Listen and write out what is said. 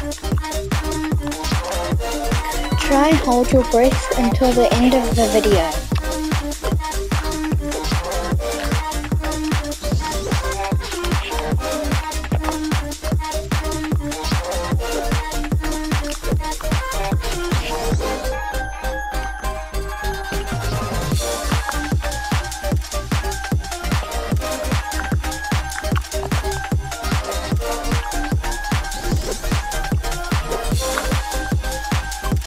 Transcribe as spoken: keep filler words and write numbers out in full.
Try hold your breath until the end of the video.